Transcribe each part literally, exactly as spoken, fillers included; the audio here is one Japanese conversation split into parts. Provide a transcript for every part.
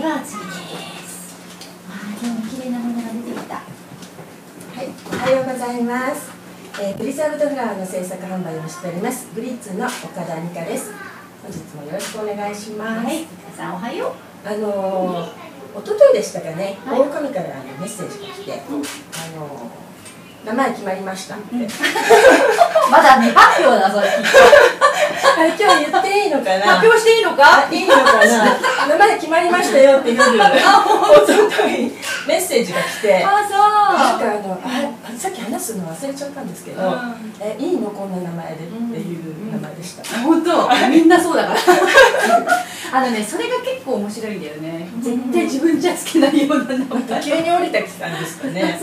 は次です。あー、今日も綺麗なものが出てきた。はい、 おはようございます。えー、プリザーブドフラワーの制作販売をしておりますグリッツの岡田美香です。本日もよろしくお願いします。 はい、美香さんおはよう。 あのー、一昨日でしたかね、はい、大神からあのメッセージが来て、うん、あのー、名前決まりましたって、うん、 まだ未発表だそれ。 今日言っていいのかな。 発表していいのか。 いいのかな。名前決まりましたよって夜放送の時にメッセージが来て、 あ、そう。 なんかあのあさっき話すの忘れちゃったんですけど、うん、えいいのこんな名前でっていう名前でした。 本当、みんなそうだから。あのね、それが結構面白いんだよね。絶対自分じゃつけないような名前。 急に降りてきたんですかね。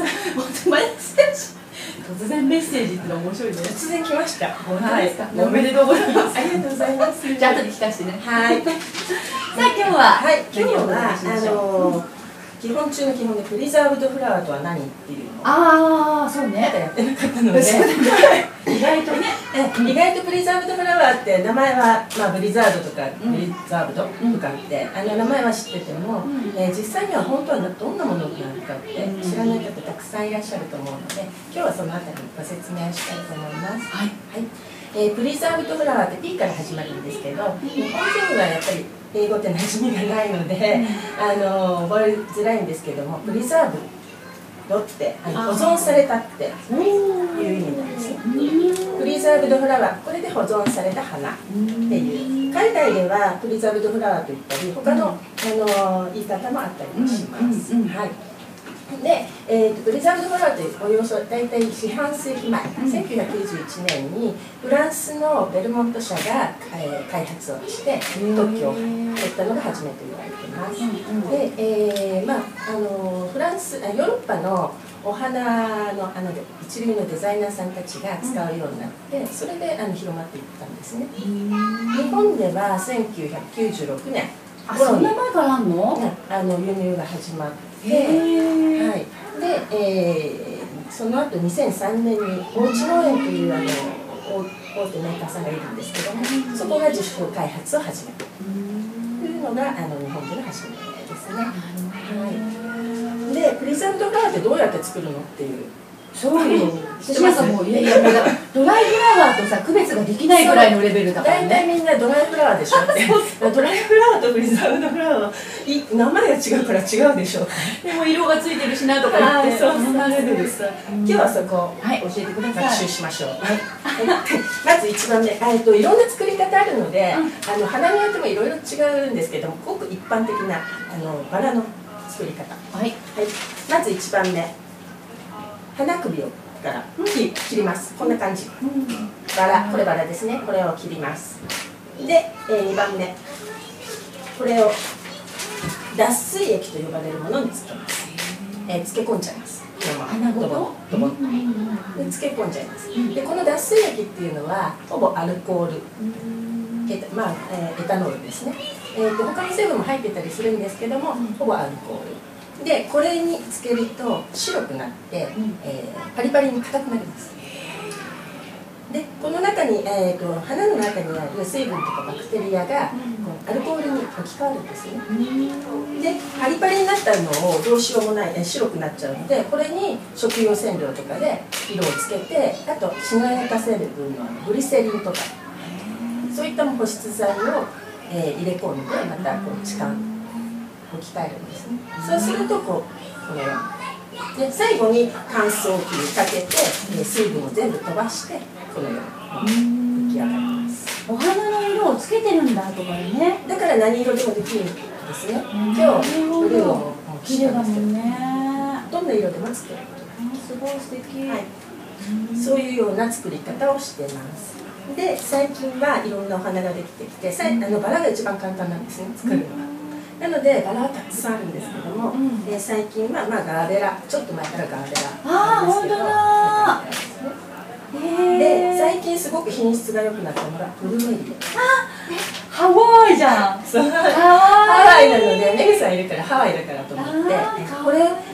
突然メッセージっての面白いね。 突然来ました。 はい。 おめでとうございます。ありがとうございます。 じゃあ後で聞かせてね。 はい。さあ今日ははい今日はあの基本中の基本でプリザーブドフラワーとは何っていうのをああそうね。 まだやってなかったので意外とね意外とプリザーブドフラワーって名前はまあブリザードとかブリザーブドとかってあの名前は知っててもえ実際には本当はどんなものなのかって知らない方たくさんいらっしゃると思うので今日はそのあたりご説明したいと思います。はい。えー、プリザーブドフラワーって P から始まるんですけど日本人はやっぱり英語って馴染みがないので、あの覚えづらいんですけどもプリザーブドってあの保存されたっていう意味なんですね。プリザーブドフラワーこれで保存された花っていう海外ではプリザーブドフラワーといったり他の、あの言い方もあったりもします。はい。で、えーと、プリザーブドフラワーっておよそ大体四半世紀前、うん、せんきゅうひゃくきゅうじゅういちねんにフランスのベルモント社が、えー、開発をして特許を取ったのが初めて言われています。で、えーまあ、あのフランスヨーロッパのお花のあの一流のデザイナーさんたちが使うようになってそれであの広まっていったんですね。日本ではせんきゅうひゃくきゅうじゅうろくねん頃にそんな前からあんの、 あの輸入が始まって、はい、で、えー、その後にせんさんねんに大内農園というあの大手メーカーさんがいるんですけどもそこが自主開発を始めたというのがあの日本での初めですね。はい、でプリザーブドフラワーってどうやって作るのっていう。 そうよ。私なんかもういやいやもうドライフラワーとさ区別ができないぐらいのレベルだからね。 大体みんなドライフラワーでしょって。ドライフラワーとプリザーブドフラワーはい名前が違うから違うでしょ。 でも色がついてるしなとか言って。 そうそんなレベルです。今日はそこはい教えてください。 学習しましょう。まず一番目えっといろんな作り方あるので、あの花によってもいろいろ違うんですけども、ごく一般的なあのバラの作り方。はい。まず一番目。花首をから切切ります。こんな感じ。バラ、これバラですね。これを切ります。で、えー、にばんめ。これを脱水液と呼ばれるものにつけます。えー、漬け込んじゃいます。 花ごとドボンと。で、漬け込んじゃいます。で、この脱水液っていうのはほぼアルコール。えー、まあ、えー、エタノールですね。えーと、他の成分も入ってたりするんですけども、ほぼアルコール。でこれにつけると白くなって、うんえー、パリパリに硬くなります。でこの中に、えーと、花の中にある水分とかバクテリアが、うん、アルコールに置き換わるんですね。でパリパリになったのをどうしようもない、えー、白くなっちゃうのでこれに食用染料とかで色をつけてあとしなやか成分のグリセリンとかそういった保湿剤を、えー、入れ込んでまたこう痴漢置き換えるんですね。そうするとこうこのようにで最後に乾燥機にかけて水分を全部飛ばしてこのように出来上がります。 お花の色をつけてるんだとかね。 だから何色でもできるんですね。今日ブルーを綺麗だもんね。 どんな色でもつけることができる。 すごい素敵。はい。 そういうような作り方をしています。で最近はいろんなお花ができてきて、さあのバラが一番簡単なんですね作るのは。なのでバラはたくさんあるんですけども、うん、えー、最近は、まあ、ガーベラちょっと前からガーベラあー本当だーで最近すごく品質が良くなったのがブルーメリー。 あハワイじゃん。 そうハワイなのでメグさんいるからハワイだからと思ってこれちょっと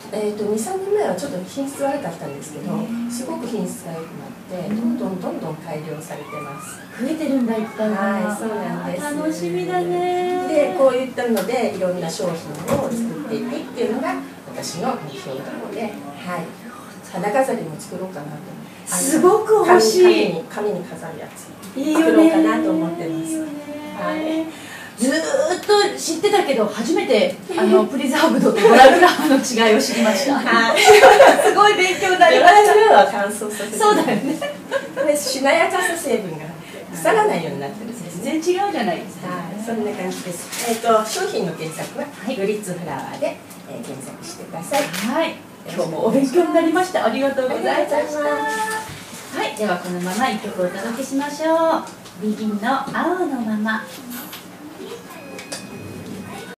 えー、とにさんねんまえはちょっと品質悪かったんですけど、すごく品質が良くなってどんどんどんどん改良されてます。 増えてるんだ、いっぱい。 はい、そうなんです。 楽しみだね。 でこういったのでいろんな商品を作っていくっていうのが私の目標なので、はい、花飾りも作ろうかなと思って。 すごく欲しい。 紙に紙に飾るやつ作ろうかなと思ってます。はい。 ずーっと知ってたけど初めてあのプリザーブドとドラグラフの違いを知りました。はい。すごい勉強になりました。 ドラグラフは乾燥させて。 そうだよね。 これしなやかさ成分が腐らないようになってるんです。 全然違うじゃないですか。 はい、そんな感じです。えっと商品の検索はグリッツフラワーでえ検索してください。 はい。今日もお勉強になりました。ありがとうございました。はい。ではこのまま一曲お届けしましょう。ビギンの青のまま。